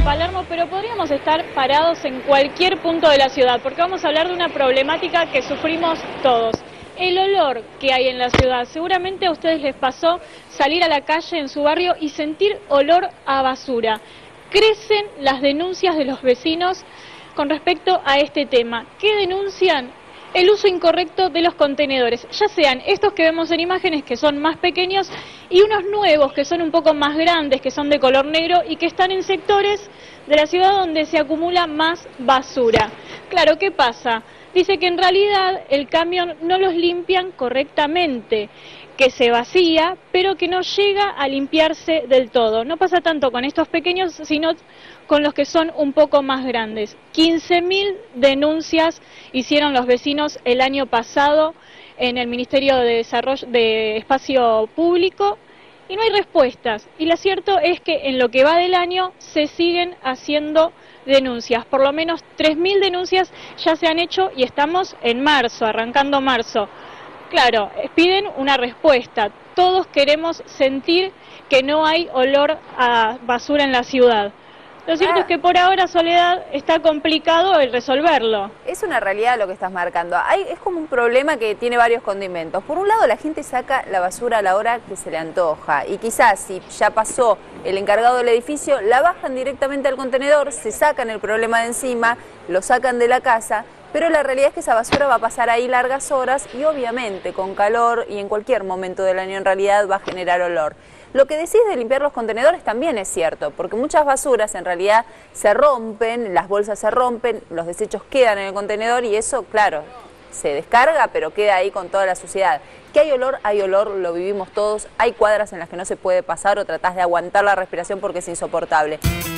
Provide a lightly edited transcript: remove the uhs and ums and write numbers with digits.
Palermo, pero podríamos estar parados en cualquier punto de la ciudad, porque vamos a hablar de una problemática que sufrimos todos. El olor que hay en la ciudad. Seguramente a ustedes les pasó salir a la calle en su barrio y sentir olor a basura. Crecen las denuncias de los vecinos con respecto a este tema. ¿Qué denuncian? El uso incorrecto de los contenedores, ya sean estos que vemos en imágenes que son más pequeños y unos nuevos que son un poco más grandes, que son de color negro y que están en sectores de la ciudad donde se acumula más basura. Claro, ¿qué pasa? Dice que en realidad el camión no los limpian correctamente, que se vacía, pero que no llega a limpiarse del todo. No pasa tanto con estos pequeños, sino con los que son un poco más grandes. 15.000 denuncias hicieron los vecinos el año pasado en el Ministerio de Desarrollo de Espacio Público y no hay respuestas. Y lo cierto es que en lo que va del año se siguen haciendo denuncias. Por lo menos 3.000 denuncias ya se han hecho y estamos en marzo, arrancando marzo. Claro, piden una respuesta. Todos queremos sentir que no hay olor a basura en la ciudad. Lo cierto es que por ahora, Soledad, está complicado el resolverlo. Es una realidad lo que estás marcando. Es como un problema que tiene varios condimentos. Por un lado, la gente saca la basura a la hora que se le antoja. Y quizás si ya pasó el encargado del edificio, la bajan directamente al contenedor, se sacan el problema de encima, lo sacan de la casa. Pero la realidad es que esa basura va a pasar ahí largas horas y obviamente con calor y en cualquier momento del año en realidad va a generar olor. Lo que decís de limpiar los contenedores también es cierto, porque muchas basuras en realidad se rompen, las bolsas se rompen, los desechos quedan en el contenedor y eso, claro, se descarga, pero queda ahí con toda la suciedad. Que hay olor, lo vivimos todos, hay cuadras en las que no se puede pasar o tratás de aguantar la respiración porque es insoportable.